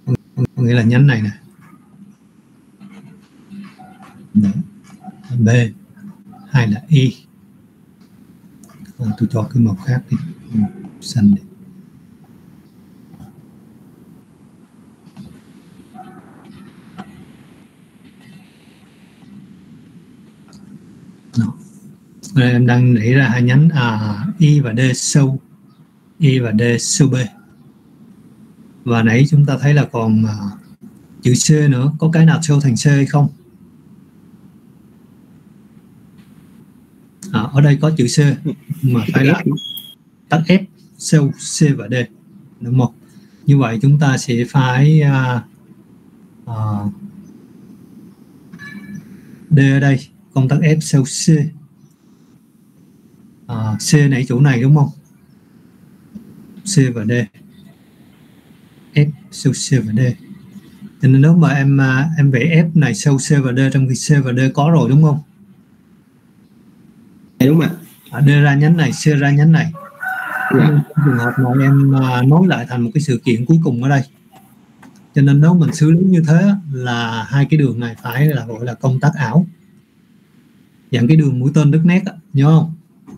có nghĩa là nhánh này nè. Đấy. B hay là Y. Tôi cho cái màu khác đi, xanh đi. Đó. Đây, em đang nghĩ ra hai nhánh Y và D sâu, Y và D sâu B. Và nãy chúng ta thấy là còn chữ C nữa, có cái nào sâu thành C hay không? Ở đây có chữ C mà phải là tắt F sâu C và D, đúng không? Như vậy chúng ta sẽ phải D ở đây, công tắc F sâu C. C nãy chỗ này đúng không? C và D, F sâu C và D. Cho nên nếu mà em vẽ F này sâu C và D trong khi C và D có rồi đúng không? Đúng ạ. D ra nhánh này, C ra nhánh này. Trong trường hợp này em nối lại thành một cái sự kiện cuối cùng ở đây. Cho nên nếu mình xử lý như thế là hai cái đường này phải là gọi là công tắc ảo, dạng cái đường mũi tên đứt nét đó, nhớ không?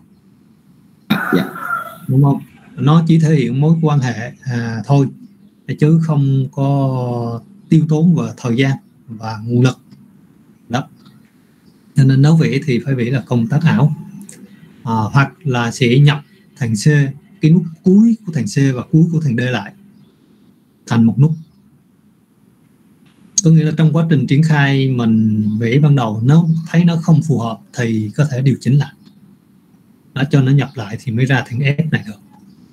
Đúng không? Nó chỉ thể hiện mối quan hệ thôi, chứ không có tiêu tốn về thời gian và nguồn lực đó. Cho nên nếu vẽ thì phải vẽ là công tắc ảo, hoặc là sẽ nhập thằng C, cái nút cuối của thằng C và cuối của thằng D lại thành một nút. Có nghĩa là trong quá trình triển khai mình vẽ ban đầu nó thấy nó không phù hợp thì có thể điều chỉnh lại, nó cho nó nhập lại thì mới ra thằng F này được.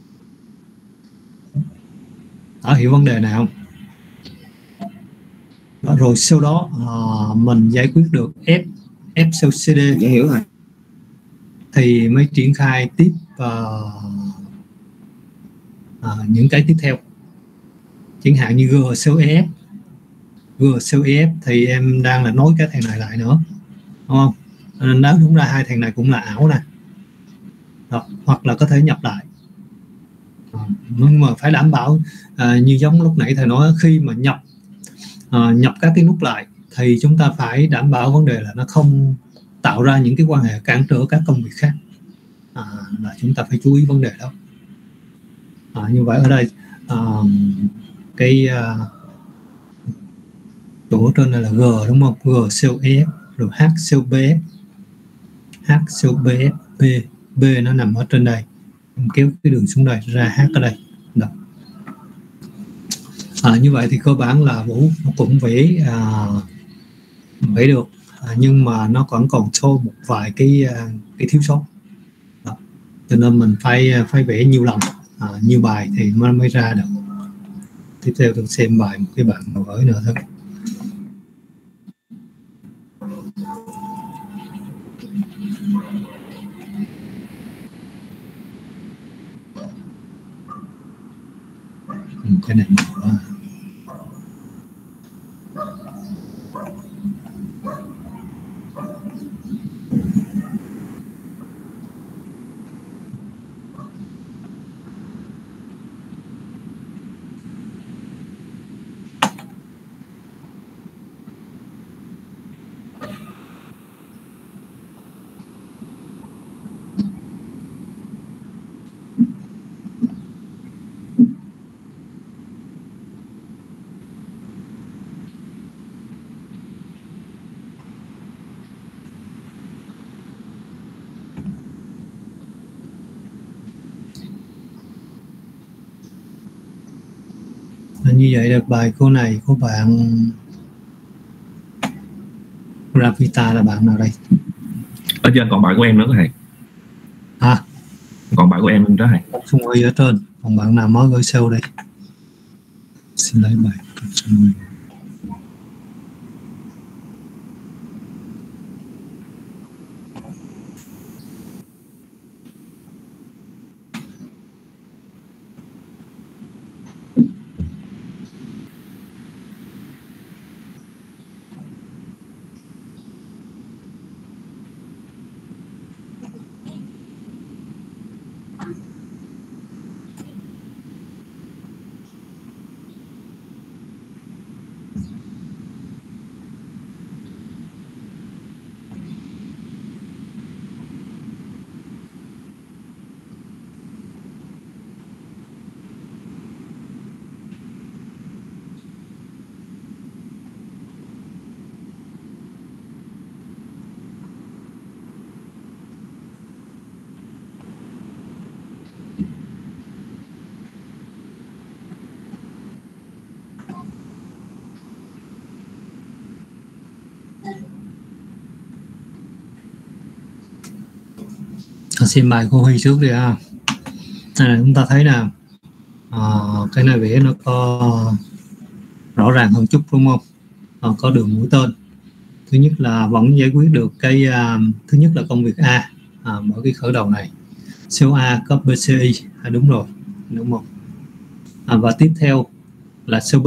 Đó, hiểu vấn đề này không? Đó, rồi sau đó mình giải quyết được F sau CD. Dạ hiểu rồi. Thì mới triển khai tiếp những cái tiếp theo, chẳng hạn như G sau EF. G sau EF thì em đang là nối cái thằng này lại nữa, đúng không? Nên nếu đúng ra hai thằng này cũng là ảo nè. Đó, hoặc là có thể nhập lại. Nhưng mà phải đảm bảo như giống lúc nãy thầy nói, khi mà nhập các cái nút lại thì chúng ta phải đảm bảo vấn đề là nó không tạo ra những cái quan hệ cản trở các công việc khác, là chúng ta phải chú ý vấn đề đó. Như vậy ở đây cái chỗ trên này là G đúng không? G siêu EF rồi H siêu BF, H siêu BF, B nó nằm ở trên đây, em kéo cái đường xuống đây ra H ở đây. Đó. Như vậy thì cơ bản là Vũ nó cũng vẽ được, nhưng mà nó còn số một vài cái thiếu sót. Đó. Cho nên mình phải vẽ nhiều lần, nhiều bài thì mới ra được. Tiếp theo tôi xem bài một cái bạn nào gửi nữa thôi. Cái này nữa. Như vậy được bài cô này của bạn Ravita là bạn nào đây? Ở trên còn bài của em nữa thầy. Còn bài của em đó thầy. Xuân Huy ở trên, còn bạn nào mới gửi sau đây? Xin lấy bài Xuân Huy. Xem bài cô Huy trước đi ha. Này chúng ta thấy là cái này vẽ nó có rõ ràng hơn chút đúng không? Có đường mũi tên. Thứ nhất là vẫn giải quyết được cái thứ nhất là công việc A mở cái khởi đầu này. Cell A có BCI đúng rồi, đúng không? Và tiếp theo là cell B.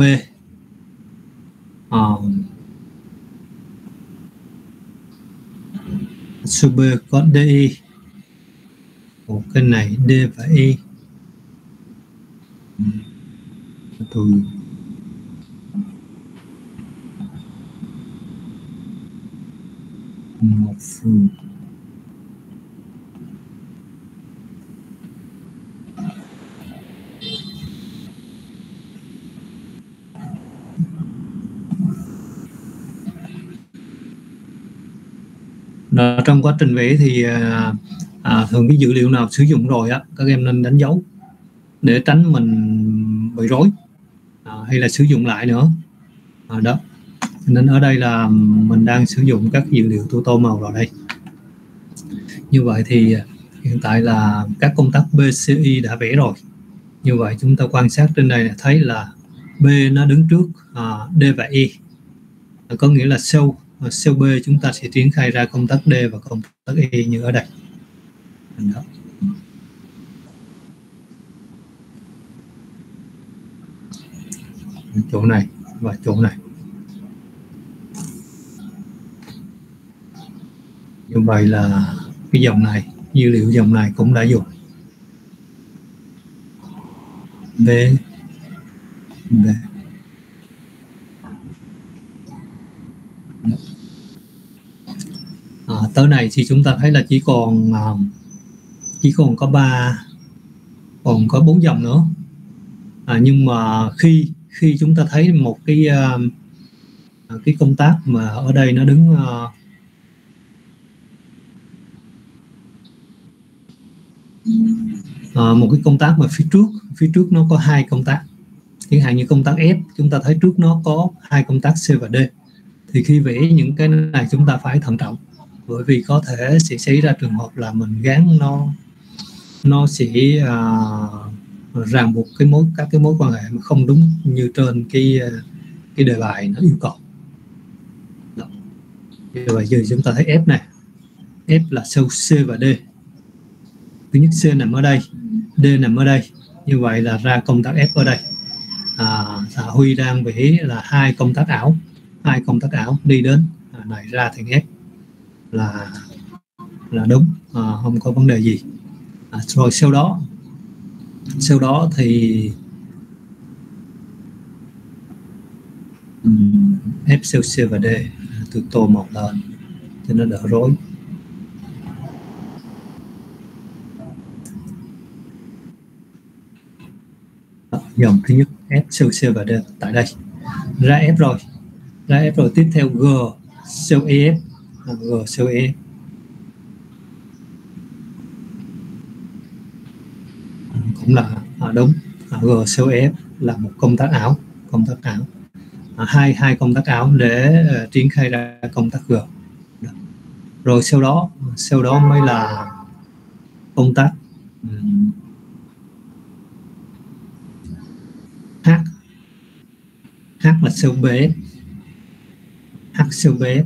Cell B có DI. Một cái này D và E. Một phương. Trong quá trình vẽ thì thường cái dữ liệu nào sử dụng rồi á, các em nên đánh dấu để tránh mình bị rối hay là sử dụng lại nữa. Đó, nên ở đây là mình đang sử dụng các dữ liệu tô màu vào đây. Như vậy thì hiện tại là các công tắc BCI đã vẽ rồi. Như vậy chúng ta quan sát trên đây là thấy là B nó đứng trước D và E, có nghĩa là cell B chúng ta sẽ triển khai ra công tắc D và công tắc E như ở đây. Đó. Chỗ này và chỗ này. Như vậy là cái dòng này, dữ liệu dòng này cũng đã dùng B. Tới này thì chúng ta thấy là chỉ còn có 4 dòng nữa. Nhưng mà khi chúng ta thấy một cái công tác mà ở đây nó đứng một cái công tác mà phía trước nó có 2 công tác, chẳng hạn như công tác F, chúng ta thấy trước nó có 2 công tác C và D, thì khi vẽ những cái này chúng ta phải thận trọng, bởi vì có thể sẽ xảy ra trường hợp là mình gán nó sẽ ràng buộc các cái mối quan hệ mà không đúng như trên cái đề bài nó yêu cầu. Đó. Như vậy giờ chúng ta thấy F này, F là cell C và D. Thứ nhất C nằm ở đây, D nằm ở đây, như vậy là ra công tắc F ở đây. Huy đang vẽ là 2 công tắc ảo đi đến này ra thành F là đúng, không có vấn đề gì. Rồi sau đó thì F cell C và D tôi tô một lên cho nó đỡ rối. Dòng thứ nhất F cell C và D tại đây ra F rồi, tiếp theo G cell EF, G cell EF cũng là đúng. G cell EF là một công tắc ảo, hai công tắc ảo để triển khai ra công tắc G. Rồi sau đó mới là công tắc H là cell BF, H cell BF.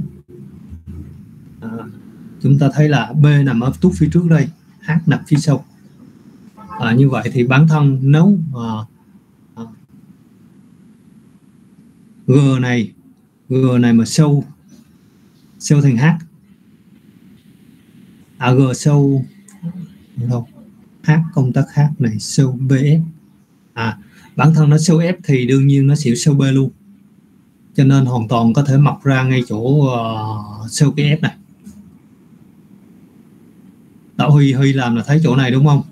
Chúng ta thấy là B nằm ở tút phía trước đây, H nằm phía sau. Như vậy thì bản thân nếu G này mà sâu thành H, G sâu đâu, H công tắc H này sâu BF, bản thân nó sâu F thì đương nhiên nó sẽ sâu B luôn, cho nên hoàn toàn có thể mọc ra ngay chỗ sâu cái ép này. Đạo Huy làm là thấy chỗ này đúng không?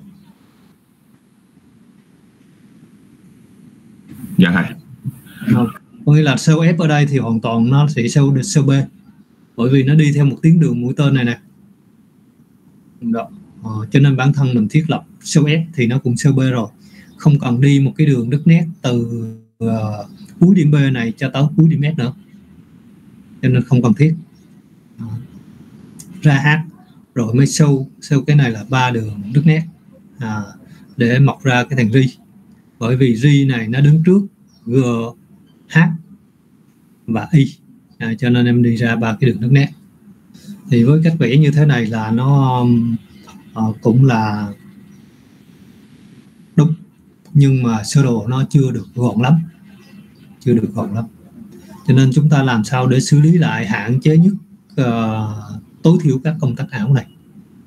Dạ thầy. Có nghĩa là sâu F ở đây thì hoàn toàn nó sẽ sâu B, bởi vì nó đi theo một tuyến đường mũi tên này nè. Đó. Cho nên bản thân mình thiết lập sâu F thì nó cũng sâu B rồi, không cần đi một cái đường đứt nét từ cuối điểm B này cho tới cuối điểm F nữa, cho nên không cần thiết. Ra H rồi mới sâu cái này là 3 đường đứt nét để mọc ra cái thằng ri, bởi vì ri này nó đứng trước G, H và Y, cho nên em đi ra 3 cái đường đứt nét. Thì với cách vẽ như thế này là nó cũng là đúng, nhưng mà sơ đồ nó chưa được gọn lắm, cho nên chúng ta làm sao để xử lý lại hạn chế nhất tối thiểu các công tắc ảo này.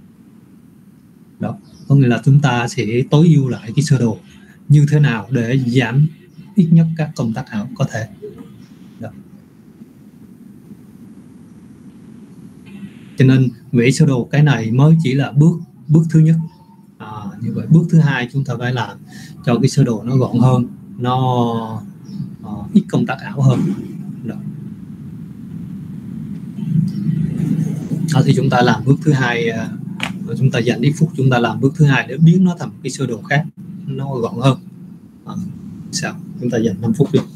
Đó, có nghĩa là chúng ta sẽ tối ưu lại cái sơ đồ như thế nào để giảm ít nhất các công tắc ảo có thể. Đó. Cho nên vẽ sơ đồ cái này mới chỉ là bước thứ nhất. Như vậy bước thứ hai chúng ta phải làm cho cái sơ đồ nó gọn hơn, nó ít công tắc ảo hơn. Đó. Thì chúng ta làm bước thứ hai, chúng ta dành ít phút chúng ta làm bước thứ hai để biến nó thành cái sơ đồ khác, nó gọn hơn. Sao? Chúng ta dành 5 phút đi.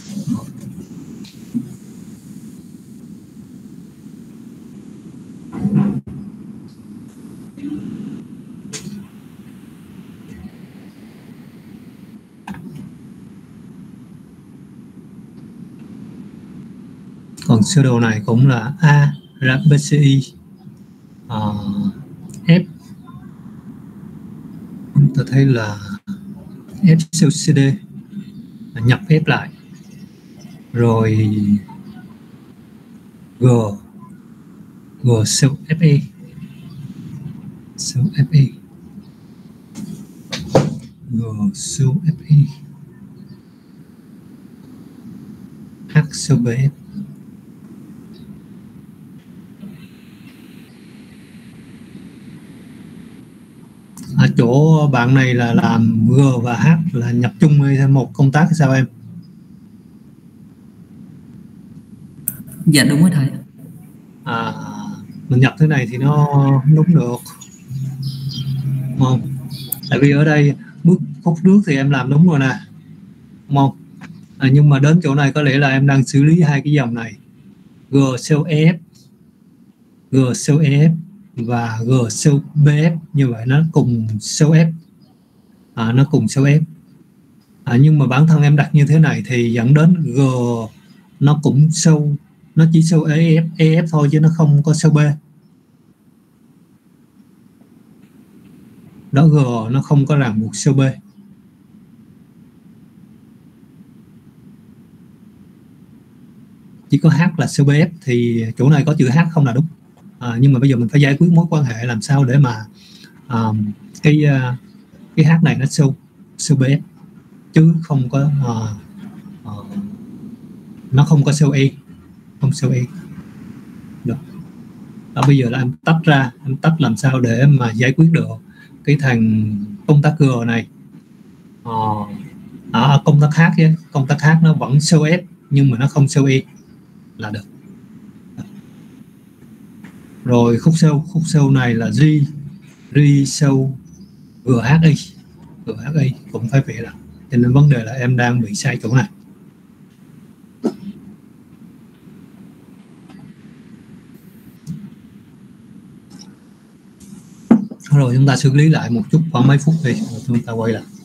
Còn sơ đồ này cũng là A ra BCI, F chúng ta thấy là F sâu CD, nhập F lại, rồi G sâu FE, G sâu FE, H sâu BF. Ở chỗ bạn này là làm G và H là nhập chung hay một công tác hay sao em? Dạ đúng rồi thầy. Mình nhập thế này thì nó đúng được không? Tại vì ở đây khúc trước thì em làm đúng rồi nè, đúng không? Nhưng mà đến chỗ này có lẽ là em đang xử lý hai cái dòng này, G sâu EF, và G sâu BF, như vậy nó cùng sâu F, nhưng mà bản thân em đặt như thế này thì dẫn đến G nó cũng sâu, nó chỉ sâu EF thôi chứ nó không có sâu B. Đó, G nó không có ràng buộc sâu B. Chỉ có H là sâu BF, thì chỗ này có chữ H không là đúng. Nhưng mà bây giờ mình phải giải quyết mối quan hệ làm sao để mà cái H này nó sâu BF chứ không có nó không có sâu E, được. Đó, bây giờ là em tách làm sao để mà giải quyết được cái thằng công tắc G này. Công tắc H chứ, công tắc H nó vẫn sâu F nhưng mà nó không sâu E là được. Rồi khúc sâu này là ri sâu GHI cũng phải vẽ là, cho nên vấn đề là em đang bị sai chỗ này. Rồi chúng ta xử lý lại một chút khoảng mấy phút đi rồi chúng ta quay lại.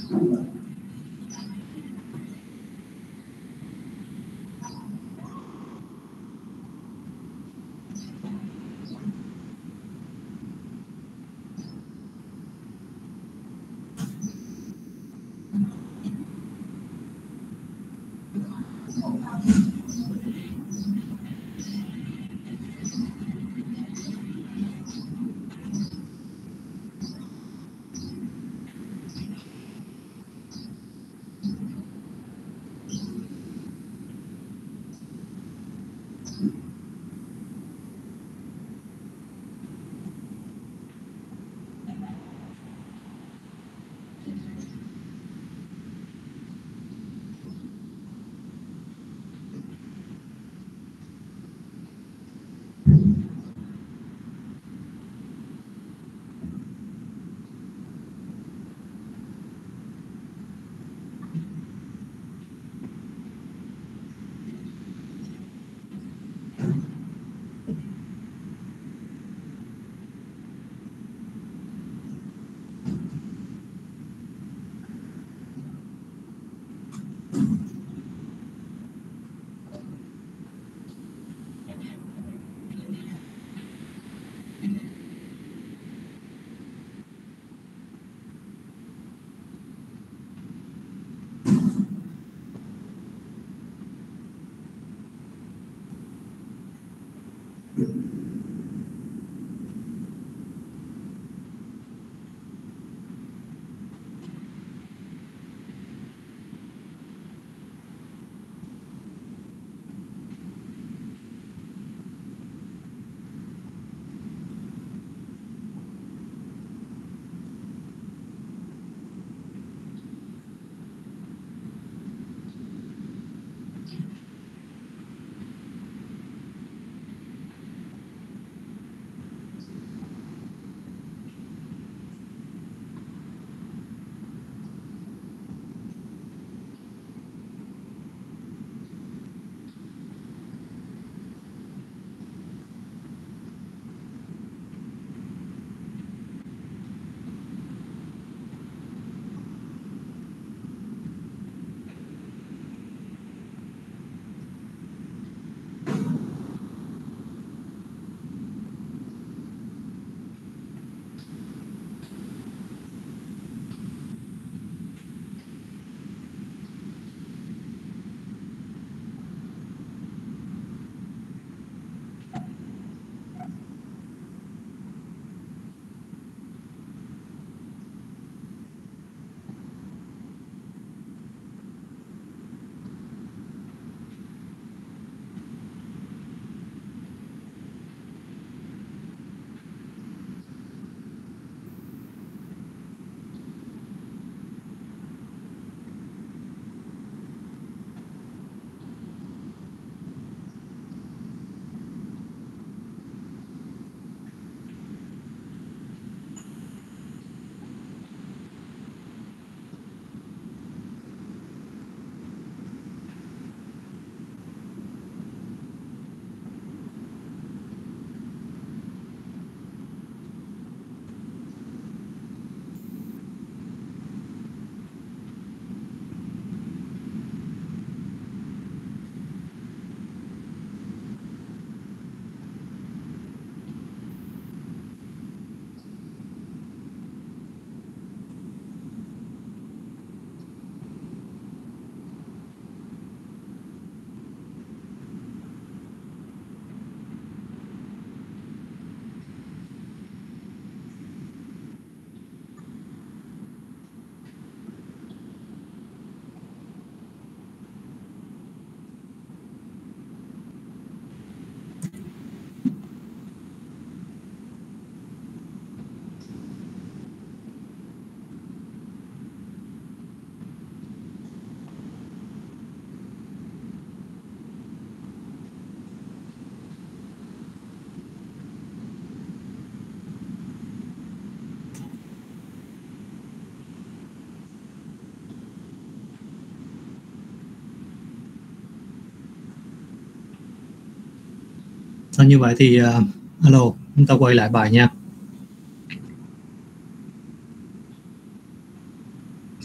Như vậy thì alo, chúng ta quay lại bài nha.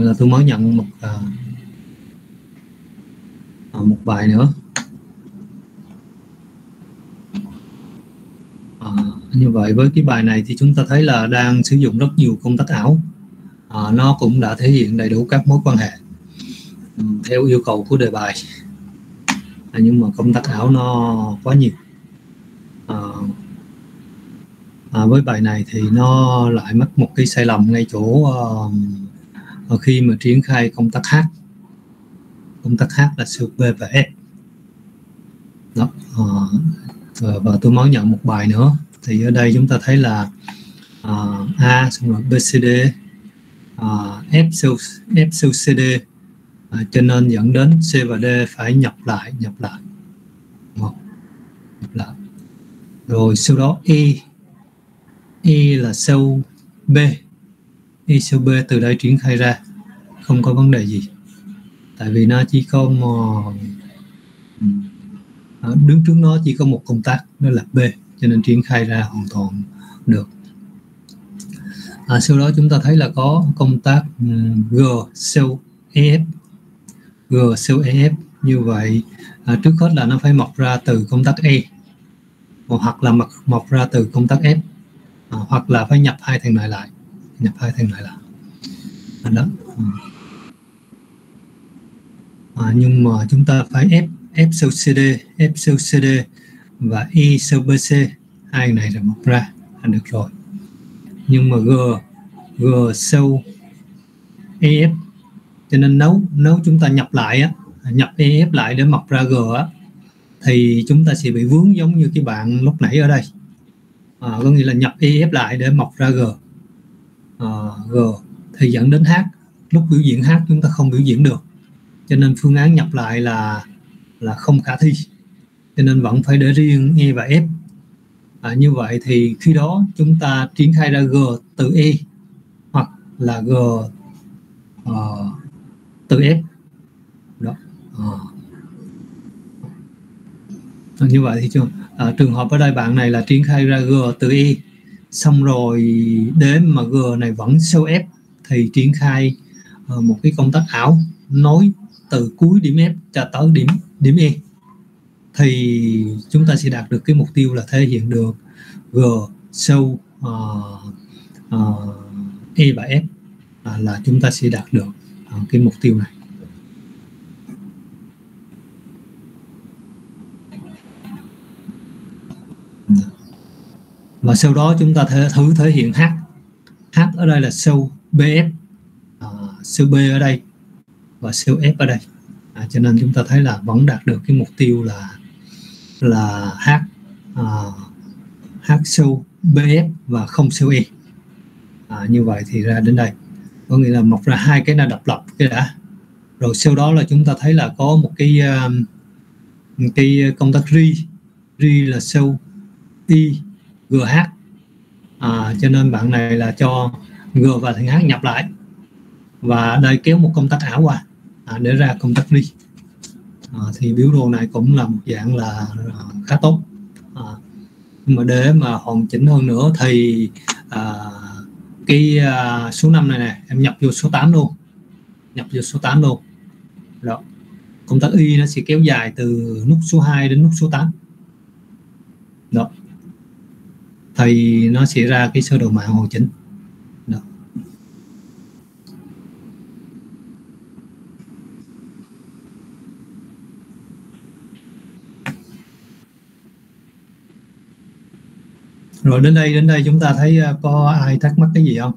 là tôi mới nhận một bài nữa. Như vậy với cái bài này thì chúng ta thấy là đang sử dụng rất nhiều công tắc ảo. Nó cũng đã thể hiện đầy đủ các mối quan hệ theo yêu cầu của đề bài, nhưng mà công tắc ảo nó quá nhiều. Với bài này thì nó lại mắc một cái sai lầm ngay chỗ khi mà triển khai công tắc H. Công tắc H là siêu B và F đó. Và tôi mới nhận một bài nữa, thì ở đây chúng ta thấy là A xong rồi BCD, F siêu CD, cho nên dẫn đến C và D phải nhập lại. Rồi sau đó E là siêu B, E siêu B từ đây triển khai ra không có vấn đề gì, tại vì nó chỉ có đứng trước nó chỉ có một công tắc đó là B, cho nên triển khai ra hoàn toàn được. Sau đó chúng ta thấy là có công tắc G siêu EF. G siêu EF như vậy trước hết là nó phải mọc ra từ công tắc E, hoặc là mọc ra từ công tắc F, hoặc là phải nhập hai thằng này lại. Đó. Nhưng mà chúng ta phải F siêu CD và E siêu BC, hai này rồi mọc ra là được rồi. Nhưng mà G siêu EF, cho nên nếu chúng ta nhập lại nhập EF lại để mọc ra G thì chúng ta sẽ bị vướng giống như cái bạn lúc nãy ở đây. Có nghĩa là nhập EF lại để mọc ra G thì dẫn đến H. Lúc biểu diễn H chúng ta không biểu diễn được, cho nên phương án nhập lại là không khả thi, cho nên vẫn phải để riêng E và F. Như vậy thì khi đó chúng ta triển khai ra G từ E hoặc là G từ F đó. Như vậy thì trường hợp ở đây bạn này là triển khai ra G từ E, xong rồi đến mà G này vẫn siêu F thì triển khai một cái công tắc ảo nối từ cuối điểm F cho tới điểm E, thì chúng ta sẽ đạt được cái mục tiêu là thể hiện được G siêu E và F, là chúng ta sẽ đạt được cái mục tiêu này. Và sau đó chúng ta thử thể hiện H ở đây là siêu BF, siêu B ở đây và siêu F ở đây, cho nên chúng ta thấy là vẫn đạt được cái mục tiêu là H siêu BF và không siêu E. Như vậy thì ra đến đây có nghĩa là mọc ra hai cái là độc lập cái đã, rồi sau đó là chúng ta thấy là có một cái công tắc ri là siêu E GH, cho nên bạn này là cho G và thằng H nhập lại, và đây kéo một công tắc ảo qua để ra công tắc ri. Thì biểu đồ này cũng là một dạng là khá tốt. Nhưng mà để mà hoàn chỉnh hơn nữa thì cái số 5 này em nhập vô số 8 luôn, đó. Công tắc Y nó sẽ kéo dài từ nút số 2 đến nút số 8 đó, thì nó sẽ ra cái sơ đồ mạng hoàn chỉnh đó. Rồi đến đây chúng ta thấy có ai thắc mắc cái gì không?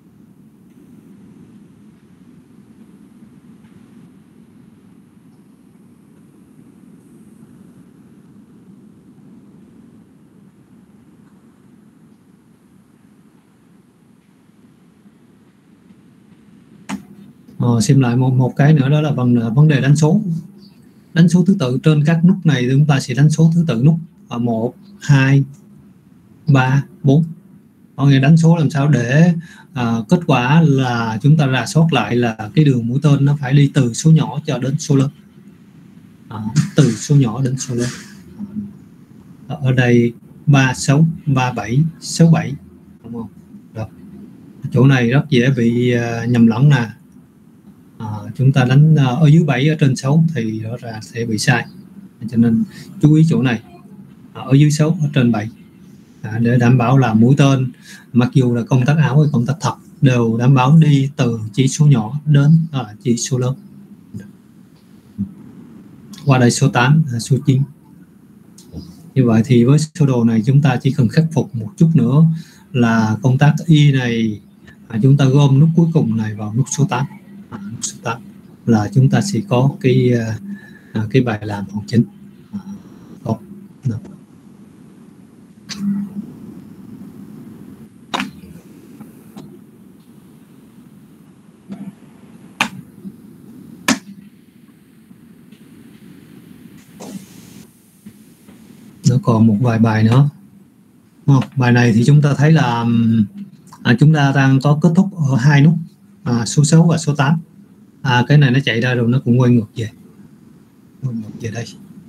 Xem lại một cái nữa, đó là vấn đề đánh số thứ tự trên các nút này. Chúng ta sẽ đánh số thứ tự nút 1, 2, 3, 4. Có nghĩa đánh số làm sao để kết quả là chúng ta rà soát lại là cái đường mũi tên nó phải đi từ số nhỏ cho đến số lớn, từ số nhỏ đến số lớn. Ở đây 36, 37, 67, đúng không? Đó. Chỗ này rất dễ bị nhầm lẫn nè. chúng ta đánh ở dưới 7 ở trên 6 thì rõ ràng sẽ bị sai, cho nên chú ý chỗ này, ở dưới 6 ở trên 7, để đảm bảo là mũi tên mặc dù là công tắc ảo hay công tắc thật đều đảm bảo đi từ chỉ số nhỏ đến chỉ số lớn. Qua đây số 8, số 9. Như vậy thì với sơ đồ này chúng ta chỉ cần khắc phục một chút nữa là công tắc Y này, chúng ta gom nút cuối cùng này vào nút số 8. Nút số 8 là chúng ta sẽ có cái bài làm hoàn chỉnh. Nó còn một vài bài nữa. Bài này thì chúng ta thấy là chúng ta đang có kết thúc ở hai nút số 6 và số 8. Cái này nó chạy ra rồi nó cũng quay ngược về. Đây.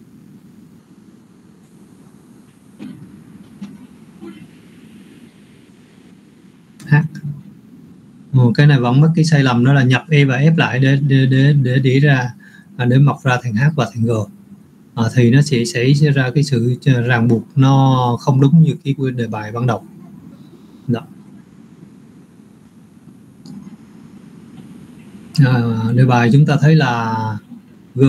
H. Cái này vẫn mắc cái sai lầm đó là nhập E và F lại để đĩa ra, để mọc ra thành H và thành G. Thì nó sẽ xảy ra cái sự ràng buộc nó không đúng như cái đề bài ban đầu. Đó. Đề bài chúng ta thấy là G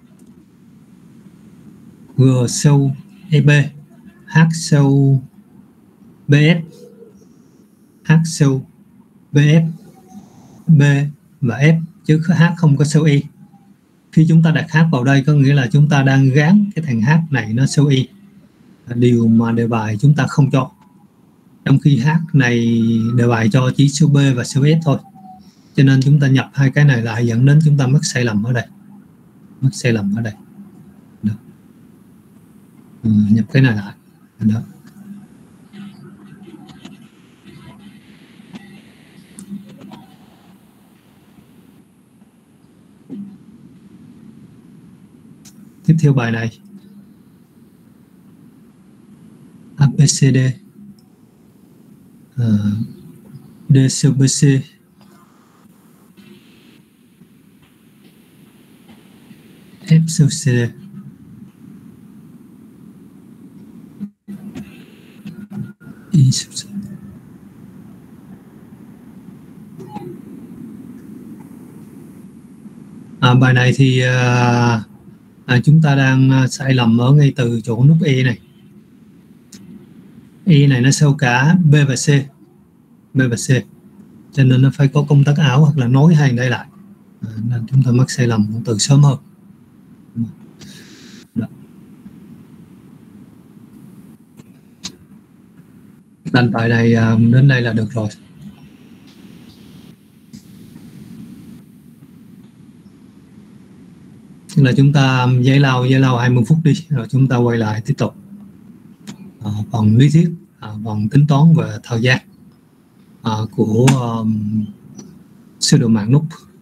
sâu EB, H sâu BF, H sâu BF, B và F chứ H không có sâu Y. Khi chúng ta đặt H vào đây có nghĩa là chúng ta đang gán cái thằng H này nó sâu Y, điều mà đề bài chúng ta không cho. Trong khi H này đề bài cho chỉ số B và số F thôi, cho nên chúng ta nhập hai cái này lại dẫn đến chúng ta mắc sai lầm ở đây. Đó. Nhập cái này lại. Đó. Tiếp theo bài này ABCD, D sâu BC, F sâu CD, Y sâu C. Bài này thì chúng ta đang sai lầm ở ngay từ chỗ nút E này. E này nó sâu cả B và C, cho nên nó phải có công tắc ảo hoặc là nối hai đây lại, nên chúng ta mắc sai lầm từ sớm hơn. Đó. Đánh bài này đến đây là được rồi. Là chúng ta giải lao 20 phút đi, rồi chúng ta quay lại tiếp tục phần lý thuyết, phần tính toán về thời gian của sơ đồ mạng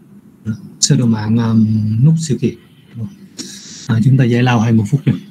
nút sự kiện. Chúng ta giải lao 20 phút đi.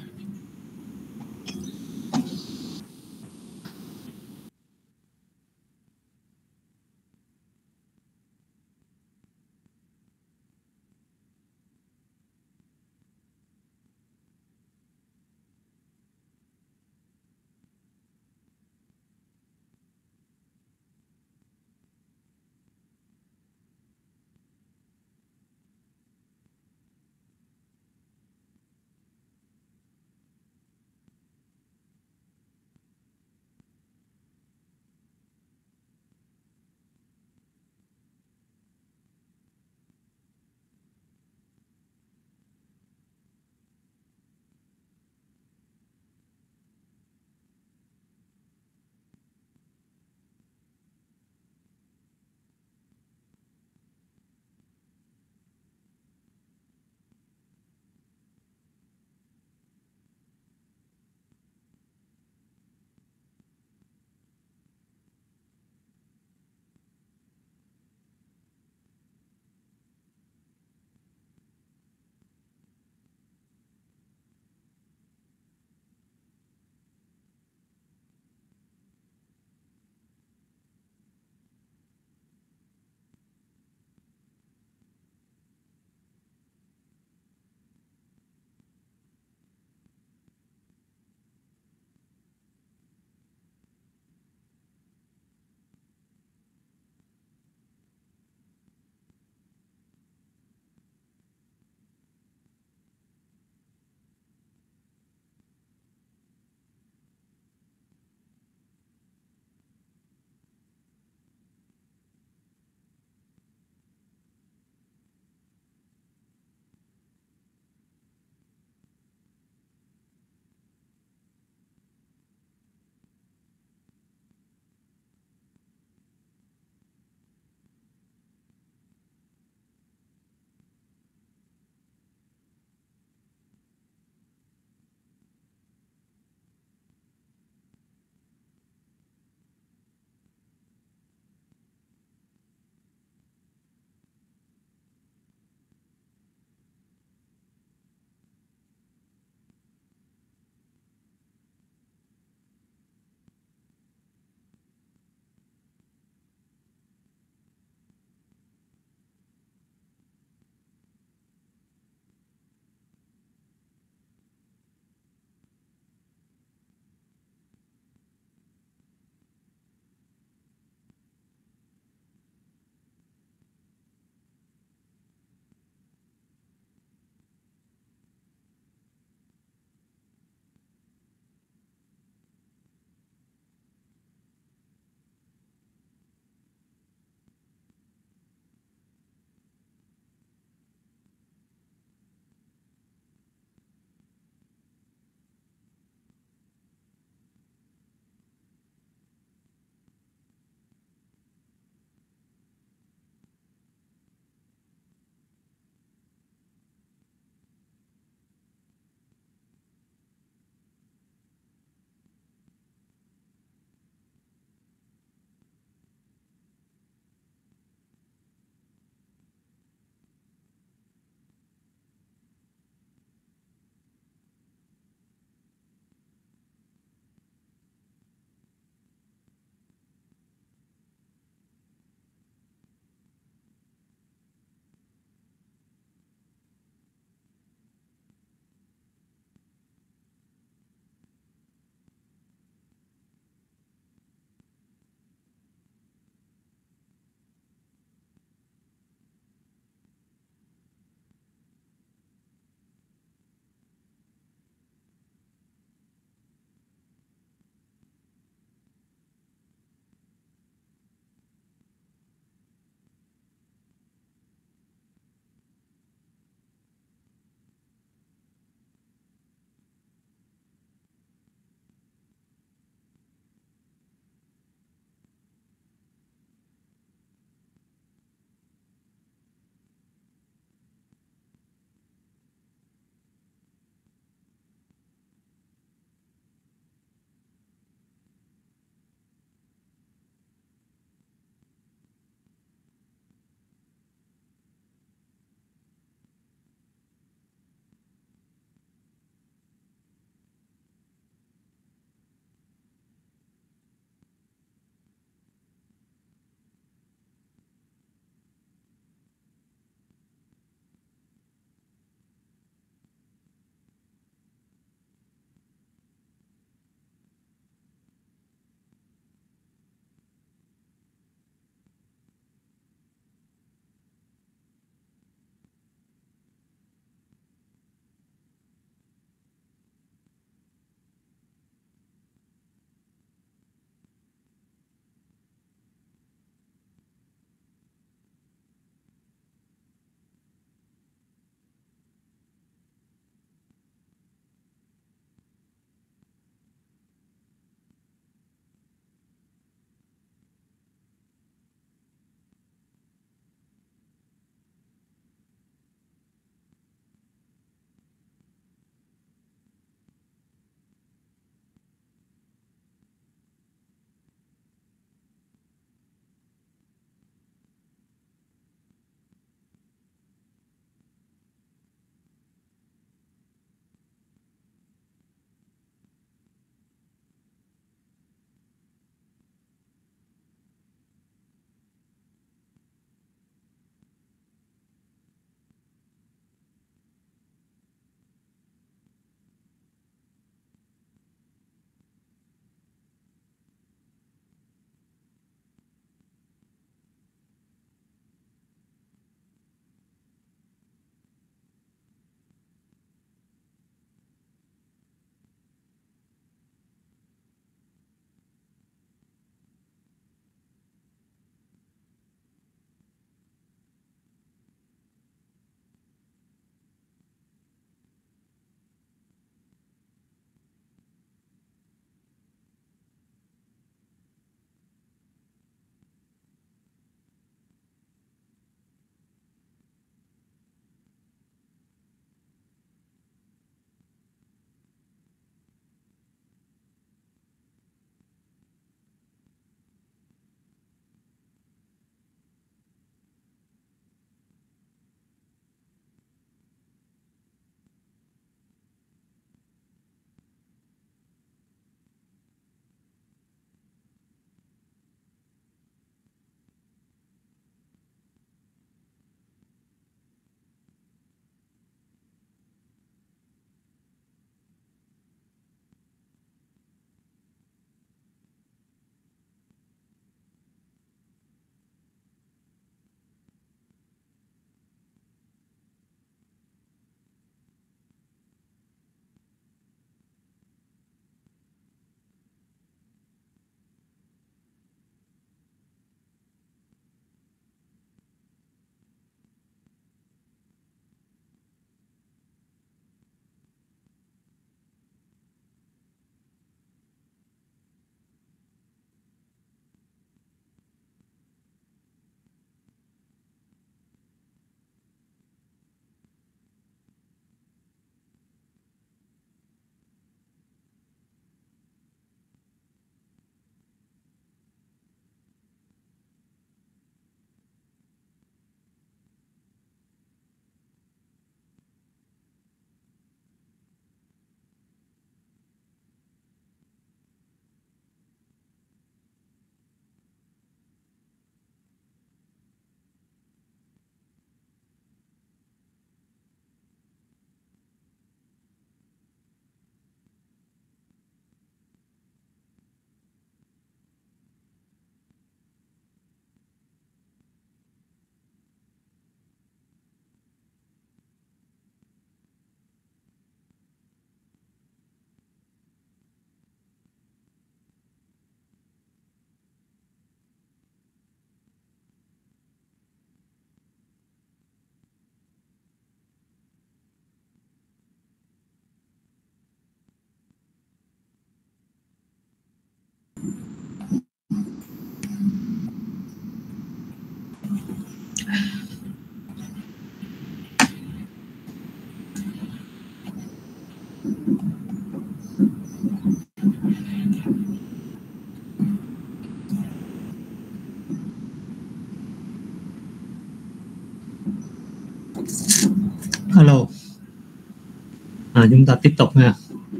Hello. Chúng ta tiếp tục nha.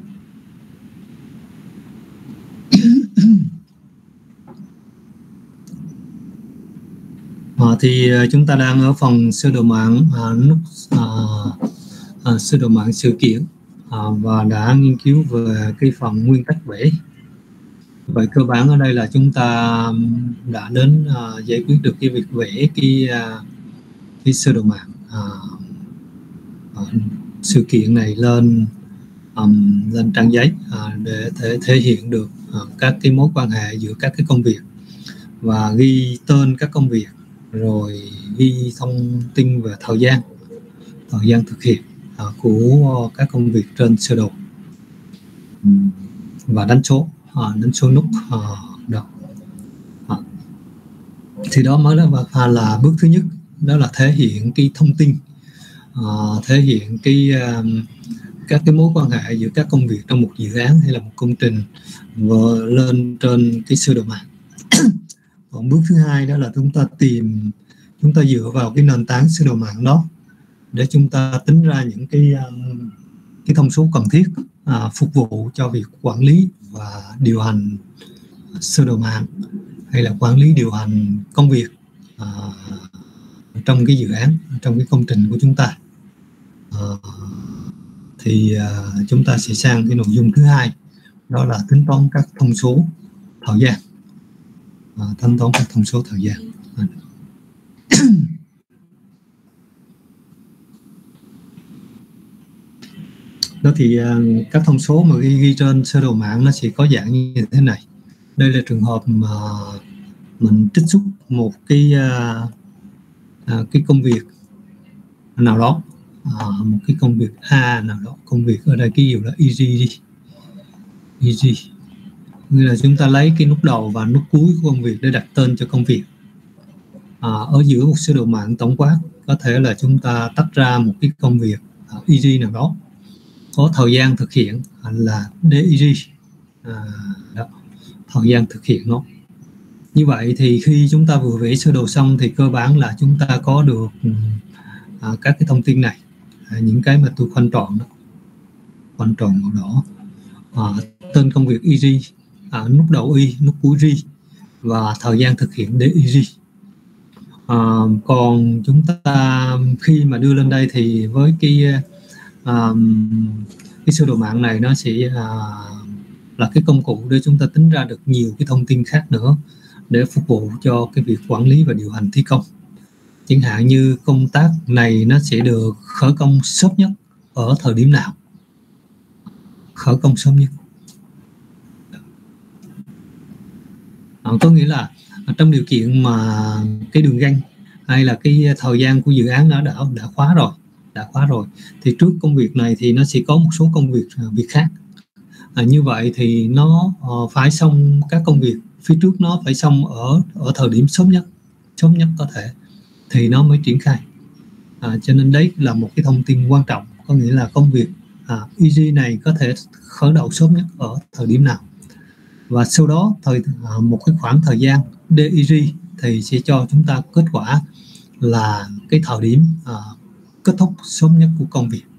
Thì chúng ta đang ở phần sơ đồ mạng sơ đồ mạng sự kiện và đã nghiên cứu về cái phần nguyên tắc vẽ. Vậy cơ bản ở đây là chúng ta đã đến giải quyết được cái việc vẽ cái sơ đồ mạng sự kiện này lên trang giấy để thể hiện được các cái mối quan hệ giữa các cái công việc và ghi tên các công việc, rồi ghi thông tin về thời gian thực hiện của các công việc trên sơ đồ và đánh số nút đó. Thì đó mới là bước thứ nhất, đó là thể hiện cái thông tin, thể hiện các cái mối quan hệ giữa các công việc trong một dự án hay là một công trình lên trên cái sơ đồ mạng. Còn bước thứ hai đó là chúng ta dựa vào cái nền tảng sơ đồ mạng đó để chúng ta tính ra những cái thông số cần thiết phục vụ cho việc quản lý và điều hành sơ đồ mạng hay là quản lý điều hành công việc trong cái dự án, trong cái công trình của chúng ta. Thì chúng ta sẽ sang cái nội dung thứ hai, đó là tính toán các thông số thời gian. Tính toán các thông số thời gian. Đó thì các thông số mà ghi trên sơ đồ mạng nó sẽ có dạng như thế này. Đây là trường hợp mà mình trích xuất một cái công việc nào đó, một cái công việc A nào đó, công việc ở đây cái dụ là easy đi, easy, nghĩa là chúng ta lấy cái nút đầu và nút cuối của công việc để đặt tên cho công việc. Ở giữa một sơ đồ mạng tổng quát có thể là chúng ta tách ra một cái công việc easy nào đó có thời gian thực hiện là DEG, thời gian thực hiện nó. Như vậy thì khi chúng ta vừa vẽ sơ đồ xong thì cơ bản là chúng ta có được các cái thông tin này, những cái mà tôi khoanh tròn đó, khoanh tròn màu đỏ, tên công việc easy, nút đầu y, nút cuối g và thời gian thực hiện DEG. Còn chúng ta khi mà đưa lên đây thì với cái sơ đồ mạng này nó sẽ là cái công cụ để chúng ta tính ra được nhiều cái thông tin khác nữa để phục vụ cho cái việc quản lý và điều hành thi công. Chẳng hạn như công tác này nó sẽ được khởi công sớm nhất ở thời điểm nào, khởi công sớm nhất. Có nghĩa là trong điều kiện mà cái đường ray hay là cái thời gian của dự án nó đã khóa rồi thì trước công việc này thì nó sẽ có một số công việc khác. Như vậy thì nó phải xong các công việc phía trước, nó phải xong ở thời điểm sớm nhất có thể thì nó mới triển khai. Cho nên đấy là một cái thông tin quan trọng, có nghĩa là công việc easy này có thể khởi đầu sớm nhất ở thời điểm nào, và sau đó một cái khoảng thời gian DEG thì sẽ cho chúng ta kết quả là cái thời điểm kết thúc sớm nhất của công việc.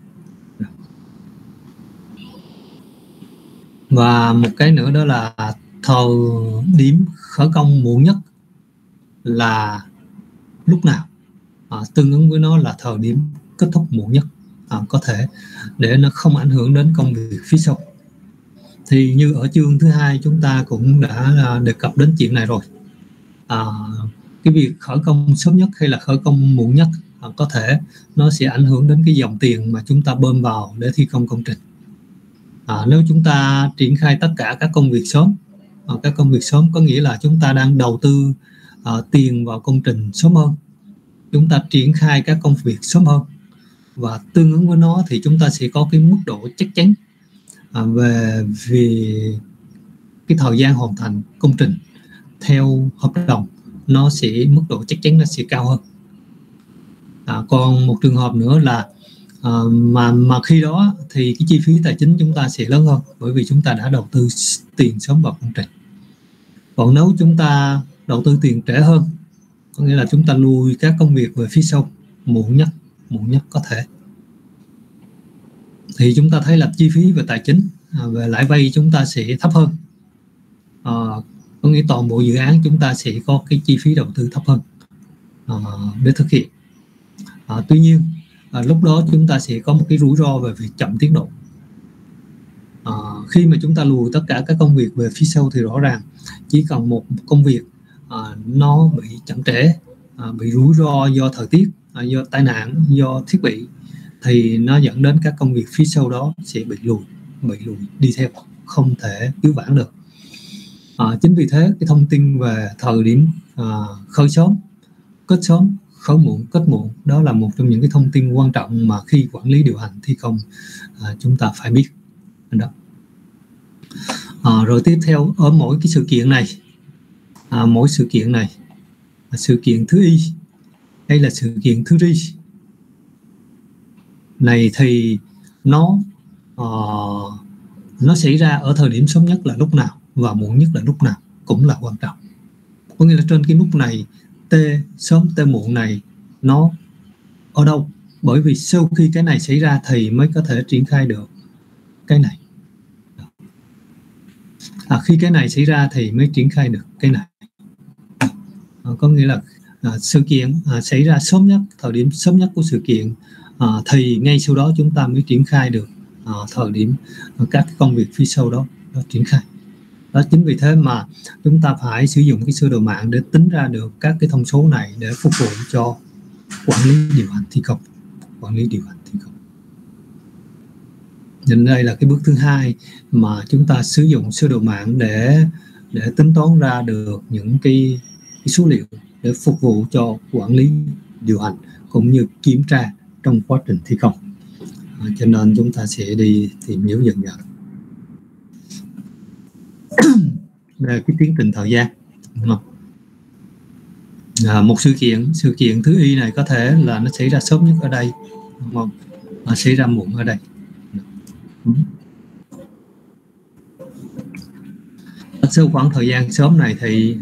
Và một cái nữa đó là thời điểm khởi công muộn nhất là lúc nào, tương ứng với nó là thời điểm kết thúc muộn nhất có thể, để nó không ảnh hưởng đến công việc phía sau. Thì như ở chương thứ hai chúng ta cũng đã đề cập đến chuyện này rồi. Cái việc khởi công sớm nhất hay là khởi công muộn nhất có thể nó sẽ ảnh hưởng đến cái dòng tiền mà chúng ta bơm vào để thi công công trình. Nếu chúng ta triển khai tất cả các công việc sớm, có nghĩa là chúng ta đang đầu tư tiền vào công trình sớm hơn, chúng ta triển khai các công việc sớm hơn, và tương ứng với nó thì chúng ta sẽ có cái mức độ chắc chắn về cái thời gian hoàn thành công trình theo hợp đồng, nó sẽ mức độ chắc chắn nó sẽ cao hơn. Còn một trường hợp nữa là mà khi đó thì cái chi phí tài chính chúng ta sẽ lớn hơn, bởi vì chúng ta đã đầu tư tiền sớm vào công trình. Còn nếu chúng ta đầu tư tiền trễ hơn, có nghĩa là chúng ta lùi các công việc về phía sau muộn nhất có thể, thì chúng ta thấy là chi phí về tài chính về lãi vay chúng ta sẽ thấp hơn. Có nghĩa toàn bộ dự án chúng ta sẽ có cái chi phí đầu tư thấp hơn để thực hiện. Tuy nhiên lúc đó chúng ta sẽ có một cái rủi ro về việc chậm tiến độ. Khi mà chúng ta lùi tất cả các công việc về phía sau thì rõ ràng chỉ cần một công việc nó bị chậm trễ, bị rủi ro do thời tiết, do tai nạn, do thiết bị, thì nó dẫn đến các công việc phía sau đó sẽ bị lùi đi theo, không thể cứu vãn được. Chính vì thế cái thông tin về thời điểm khởi sớm, kết sớm, khởi muộn, kết muộn, đó là một trong những cái thông tin quan trọng mà khi quản lý điều hành thi công chúng ta phải biết đó. Rồi tiếp theo, ở mỗi cái sự kiện này, mỗi sự kiện này, sự kiện thứ Y hay là sự kiện thứ Ri này thì nó xảy ra ở thời điểm sớm nhất là lúc nào và muộn nhất là lúc nào cũng là quan trọng. Có nghĩa là trên cái nút này, T sớm T muộn này nó ở đâu? Bởi vì sau khi cái này xảy ra thì mới có thể triển khai được cái này. Khi cái này xảy ra thì mới triển khai được cái này. Có nghĩa là sự kiện xảy ra sớm nhất, thời điểm sớm nhất của sự kiện thì ngay sau đó chúng ta mới triển khai được thời điểm các công việc phía sau đó triển khai. Đó, chính vì thế mà chúng ta phải sử dụng cái sơ đồ mạng để tính ra được các cái thông số này để phục vụ cho quản lý điều hành thi công. Nên đây là cái bước thứ hai mà chúng ta sử dụng sơ đồ mạng để tính toán ra được những cái số liệu để phục vụ cho quản lý điều hành cũng như kiểm tra trong quá trình thi công. Cho nên chúng ta sẽ đi tìm hiểu dần dần về cái tiến trình thời gian, đúng không? Một sự kiện thứ Y này có thể là nó xảy ra sớm nhất ở đây, đúng không? Nó xảy ra muộn ở đây. Sau khoảng thời gian sớm này thì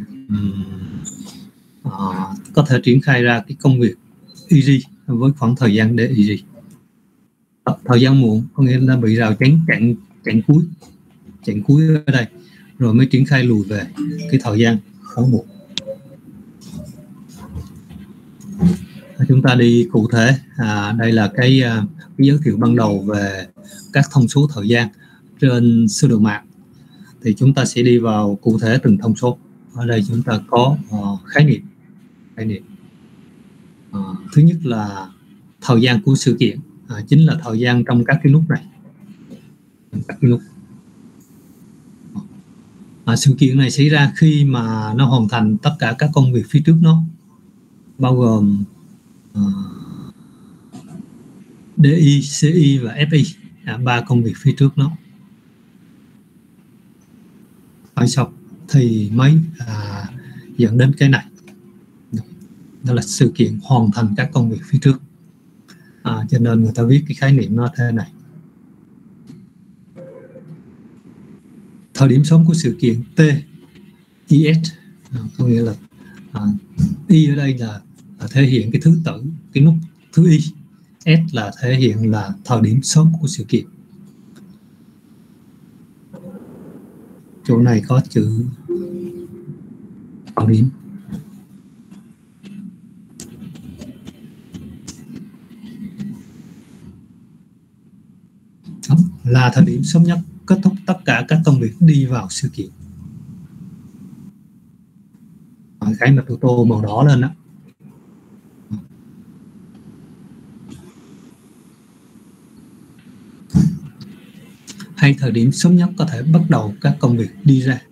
có thể triển khai ra cái công việc easy với khoảng thời gian để easy. Thời gian muộn có nghĩa là bị rào chắn cuối ở đây, rồi mới triển khai lùi về cái thời gian khởi muộn. Chúng ta đi cụ thể. Đây là cái giới thiệu ban đầu về các thông số thời gian trên sơ đồ mạng. Thì chúng ta sẽ đi vào cụ thể từng thông số. Ở đây chúng ta có khái niệm. Thứ nhất là thời gian của sự kiện, chính là thời gian trong các cái nút này. Sự kiện này xảy ra khi mà nó hoàn thành tất cả các công việc phía trước nó, bao gồm DI, CI và FI, 3 công việc phía trước nó. Phải xong thì mới dẫn đến cái này. Đó là sự kiện hoàn thành các công việc phía trước. Cho nên người ta viết cái khái niệm nó thế này. Thời điểm sớm của sự kiện T, IS, có nghĩa là I ở đây là thể hiện cái thứ tự, cái nút thứ Y. S là thể hiện là thời điểm sớm của sự kiện. Chỗ này có chữ thời điểm. Đó, là thời điểm sớm nhất kết thúc tất cả các công việc đi vào sự kiện. Cái mà tô màu đỏ lên đó. Hay thời điểm sớm nhất có thể bắt đầu các công việc đi ra.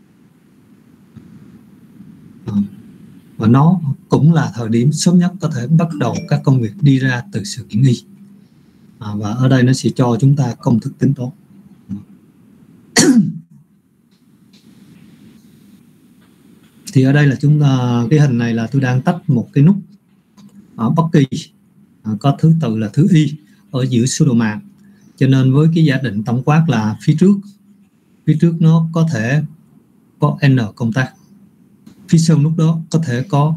Và nó cũng là thời điểm sớm nhất có thể bắt đầu các công việc đi ra từ sự kiện Y. Và ở đây nó sẽ cho chúng ta công thức tính toán. Thì ở đây là chúng ta, cái hình này là tôi đang tách một cái nút ở bất kỳ có thứ tự là thứ Y ở giữa sơ đồ mạng. Cho nên với cái giả định tổng quát là phía trước nó có thể có N công tắc, phía sau nút đó có thể có